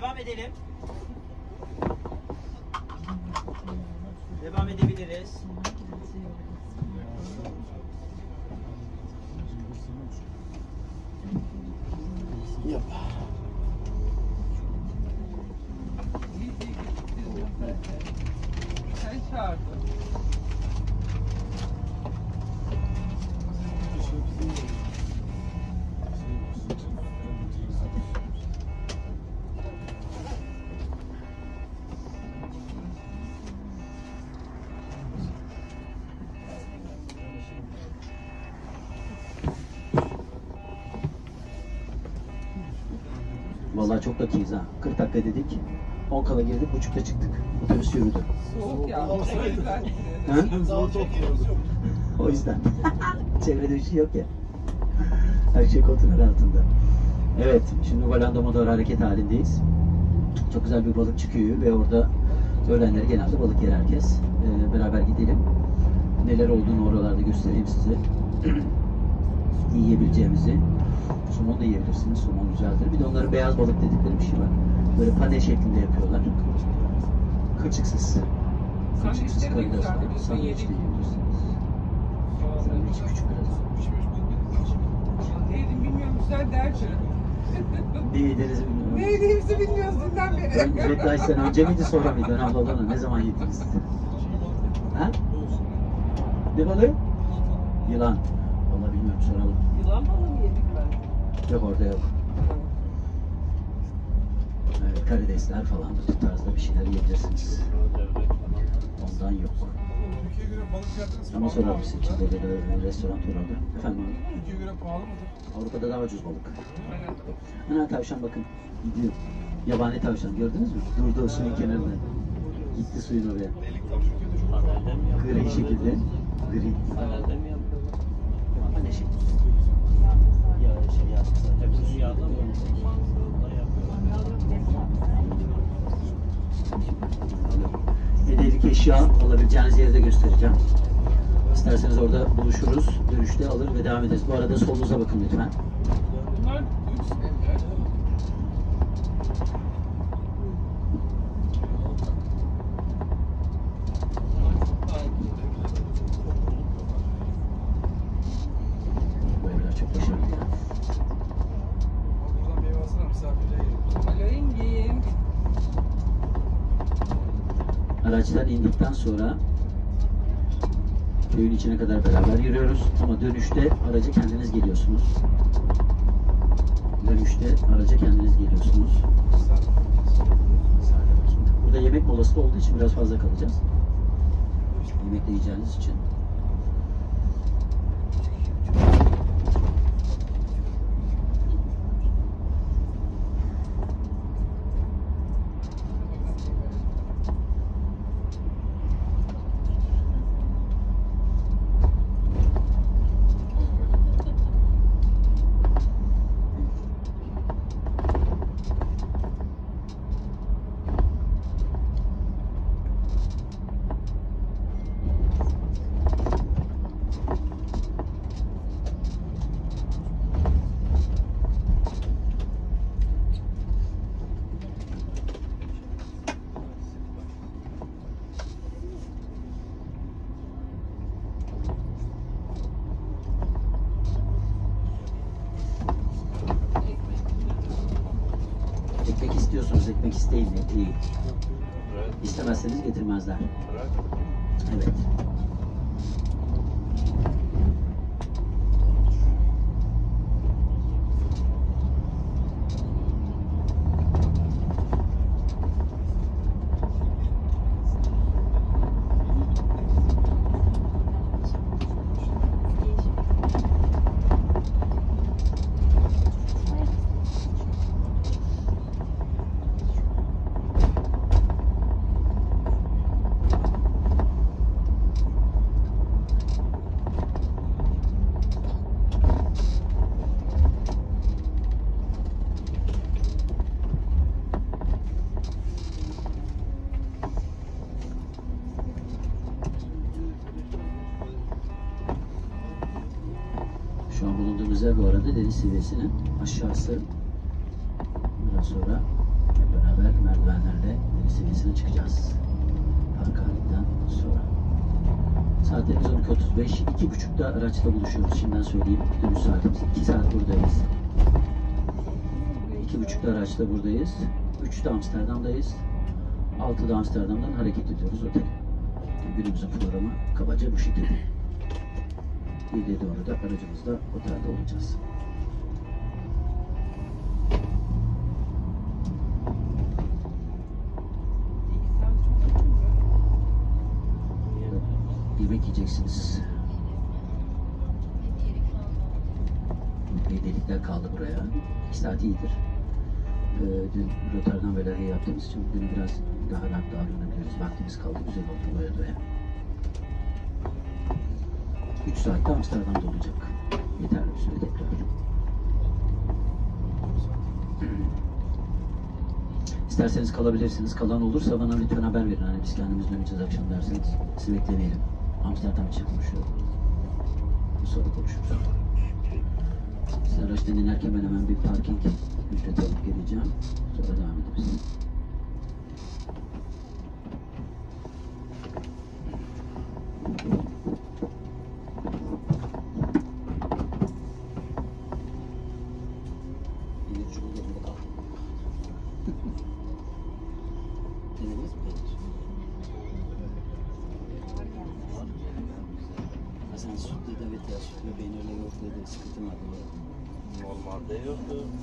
Devam edelim. Devam edebiliriz. Yap. Sen çağırdın. Vallahi çok da iyiyiz ha. 40 dakika dedik. 10 kala girdik, 10.30'da çıktık. Otobüs yürüdü. Soğuk ya. O yüzden. Ha? O yüzden. Çevrede bir şey yok ya. Her şey kontrol altında. Evet, şimdi Valanda doğru hareket halindeyiz. Çok güzel bir balık çıkıyor ve orada öğlenleri genelde balık yer herkes. Beraber gidelim. Neler olduğunu oralarda göstereyim size. Yiyebileceğimizi. Somon da yiyebilirsiniz. Somon güzeldir. Bir de onların beyaz balık dedikleri bir şey var. Böyle pane şeklinde yapıyorlar. Kılçıksız. Kılçıksız Sandviçleri de karides var. güzeldi. Biz de Sandviç de yedik. yiyebilirsiniz. Sandviç küçük biraz. Neydi bilmiyorum, güzel derdi. Ne yediğinizi bilmiyorum. Ne yediğimizi bilmiyoruz dünden beri. Birkaç sene önce miydi sonra mıydı? Önemli olan o. Ne zaman yediniz? Ha? Ne balığı? Yılan. Vallahi bilmiyorum, soralım. Yılan balığı mı yedik ben? Yok, orada yok. Evet, karidesler falan bu tarzda bir şeyler yiyebilirsiniz. Ondan yok. Türkiye'ye göre balık fiyatları Ama sorar mısın? İçinde de restoran var orada. Efendim abi? Türkiye'ye göre pahalı mıdır? Avrupa'da daha ucuz balık. Ana tavşan bakın. Gidiyor. Yabani tavşan gördünüz mü? Durdu suyun kenarında. Gitti suyun oraya. Delik tavşan Türkiye'de çok Gri şekilde. Gri. Herhalde mi yapıyorlar? Ama ne şey? Ya şey yaptılar. Hepsi yağda mı? Manzaralar yapıyorlar. Hediyelik eşya alabileceğiniz yeri de göstereceğim. İsterseniz orada buluşuruz. Dönüşte alır ve devam ederiz. Bu arada solunuza bakın lütfen. Bunlar lüks evler. Bu evler çok başarılı. Buradan meyve alsana, misafirliğe gelelim. Alengin. Araçtan indikten sonra köyün içine kadar beraber yürüyoruz. Ama dönüşte araca kendiniz geliyorsunuz. Dönüşte araca kendiniz geliyorsunuz. Burada yemek molası da olduğu için biraz fazla kalacağız. Yemek de yiyeceğiniz için. Ekmek istiyorsunuz, ekmek isteyin. İyi. İstemezseniz getirmezler. Evet. Şu an bulunduğumuz yer bu arada deniz seviyesinin aşağısı. Biraz sonra Hep beraber merdivenlerle deniz seviyesine çıkacağız. Park halinden sonra. Saatlerimiz 12.35. 2.30'da araçla buluşuyoruz. Şimdiden söyleyeyim. Dönüş saatimiz. 2 saat buradayız. 2.30'da araçla buradayız. 3'te Amsterdam'dayız. 6'da Amsterdam'dan hareket ediyoruz otele. Günümüzün programı kabaca bu şekilde. 7'ye doğru da aracımızda otelde olacağız. Yemek yiyeceksiniz. Delikler kaldı buraya. 2 saat iyidir. Dün Rotterdam ve Lahey'i yaptığımız için bugün biraz daha rahat davranabiliriz. Vaktimiz kaldı. Güzel oldu doya doya. 3 saatte Amsterdam'da olacak. Yeterli bir süre tekrar. İsterseniz kalabilirsiniz. Kalan olursa bana lütfen haber verin. Hani biz kendimiz döneceğiz akşam derseniz. Sizi beklemeyelim. Amsterdam için konuşuyorum. Sonra konuşuruz. Siz araçtan inerken ben hemen bir parking ücreti alıp geleceğim. Sonra devam ederiz. Sen sütlü de evet ya sütlü peynirle yoğurtla da sıkıntın var. Normalde yoktu.